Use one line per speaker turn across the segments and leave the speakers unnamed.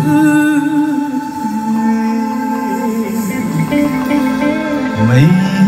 mây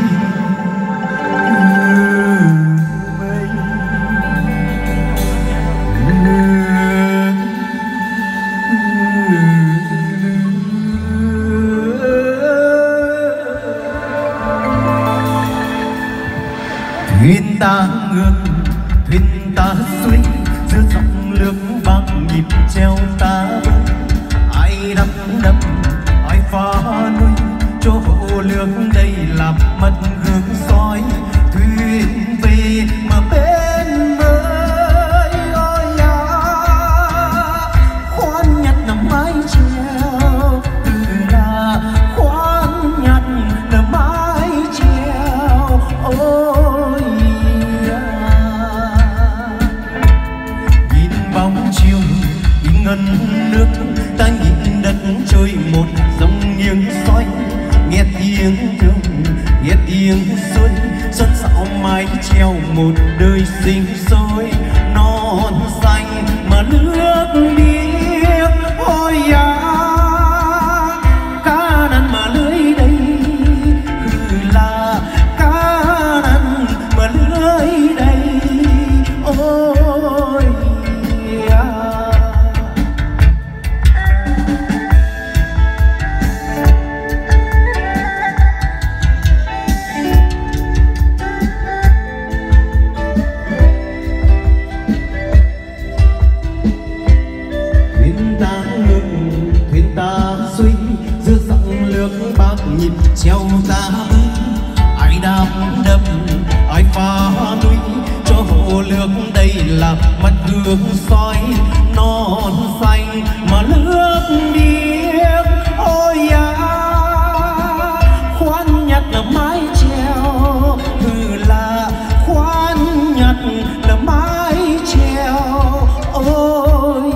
thuyền ta ngược thuyền ta xuôi giữa dòng nước vang nhịp treo ta ai đắm đắm ai phá nuôi cho hồ nước đây làm mất hướng soi thuyền về mà bên với ôi à khoan nhặt nằm mái treo từ là khoan nhặt nằm mái treo ôi nhìn bóng chiều nhìn ngân nước ta nhìn đất trôi một dòng nghiêng xoay nghe tiếng thương nghe tiếng xuân xuân dạo mái treo một đời sinh sôi non xanh mà nước biếc ôi à cá năn mà lưới đây là cá năn mà lưới đây ôi à. Giữa dòng nước bạc nhịp treo ta ai đam đâm ai phá núi cho hồ nước đây là mặt hướng soi non xanh mà nước biếc ôi à khoan nhặt là mái treo là khoan nhặt là mái treo ôi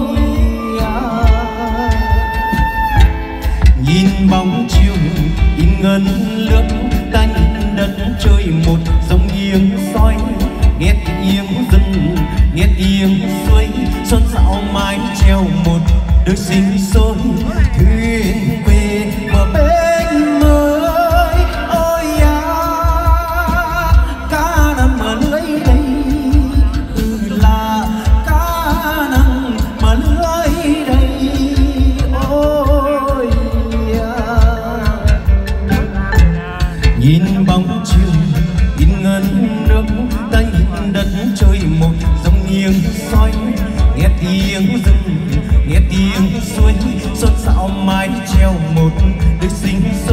nhìn bóng chiều in ngân nước ta nhìn đất chơi một dòng nghiêng soi nghe tiếng rừng nghe tiếng suối xuân dạo mái treo một đời sinh sôi thuyền về bờ bên mới ôi à cá nằm ở lưới đây là cá nằm mà lưới đây ôi nhìn bóng chiều in ngân nước ta nhìn đất chơi một dòng nghiêng soi nghe tiếng rừng nghe tiếng suối xuân dạo mái treo một đời sinh